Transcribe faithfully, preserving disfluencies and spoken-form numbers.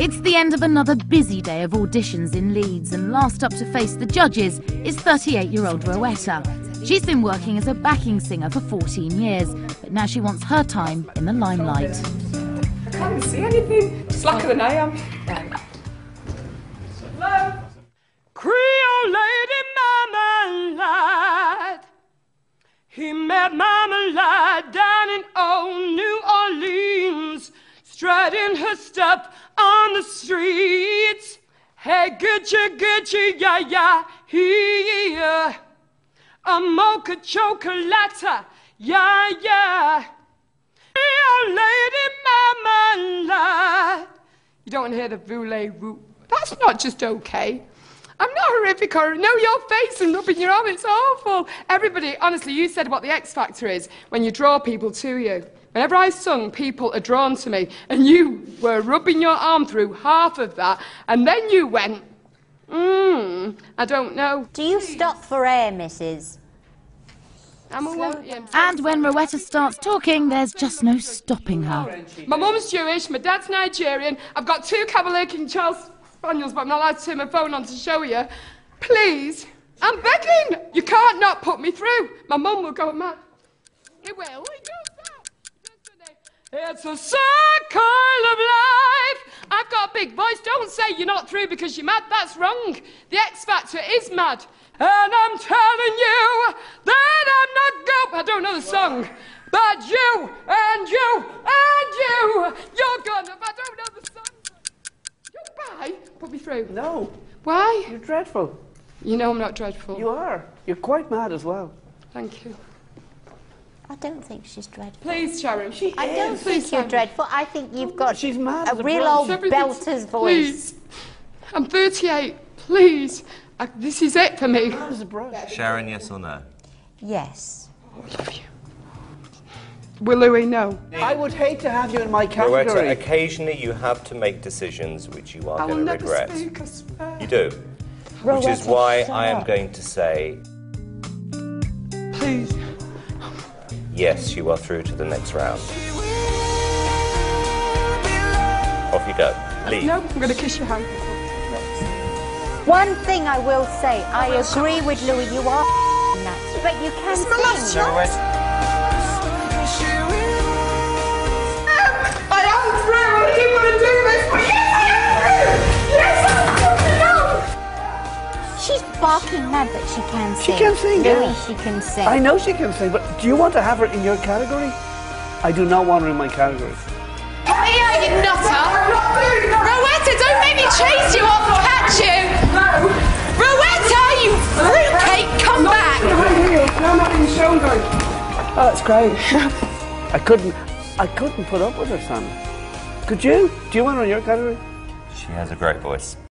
It's the end of another busy day of auditions in Leeds, and last up to face the judges is thirty-eight-year-old Rowetta. She's been working as a backing singer for fourteen years, but now she wants her time in the limelight. I can't even see anything. Slacker than I am. Hello? Creole lady Marmalade. He met Marmalade down in old New Orleans, striding her step on the streets. Hey, Gucci, Gucci, yeah, yeah, here. A mocha chocolate, yeah, yeah. Creole lady Marmalade. You don't want to hear the voulez-vous. That's not just okay. I'm not horrific or know your face and rubbing your arm. It's awful. Everybody, honestly, you said what the X Factor is when you draw people to you. Whenever I sung, people are drawn to me, and you were rubbing your arm through half of that, and then you went, mmm, I don't know. Do you stop for air, missus? I'm a woman. Yeah, And when Rowetta starts talking, there's just no stopping her. my mum's Jewish, my dad's Nigerian. I've got two Cavalier King Charles Spaniels, but I'm not allowed to turn my phone on to show you. Please, I'm begging. You can't not put me through. My mum will go mad. It will. It's a circle of life. I've got a big voice. Don't say you're not through because you're mad. That's wrong. The X Factor is mad. And I'm telling you that I'm not go. I don't know the song. But you and you and you, you're gonna. I don't know the song. Goodbye. Put me through. No. Why? You're dreadful. You know I'm not dreadful. You are. You're quite mad as well. Thank you. I don't think she's dreadful. Please, Sharon. She I don't is. think Please, you're Sharon. dreadful. I think you've got She's mad a as a real brush. old Everything's- belter's voice. Please. I'm thirty-eight. Please. I, this is it for me. Mad as a brush. Sharon, yes or no? Yes. I love you. Will Louis know? I would hate to have you in my Rowetta, category. occasionally you have to make decisions which you are I will going to never regret. speak, I swear. You do. Which is Rowetta, why shut I am up. going to say, Please. yes, you are through to the next round. Off you go. Leave. No, I'm going to kiss your hand. One thing I will say, I agree with Louis, you are nuts, but you can It's my last sing. shot. I am through. I didn't want to do this, but yes, I am through. Yes, I'm through. She's barking mad, but she can sing. She can sing, Louis, yeah. she can sing. I know she can sing, but do you want to have her in your category? I do not want her in my category. Come here, you nutter! Rowetta, don't make me chase you, I'll catch you! Rowetta, you fruitcake, come back! No, I'm not being shown, though. Oh, that's great. I couldn't, I couldn't put up with her, Sam. Could you? Do you want her in your category? She has a great voice.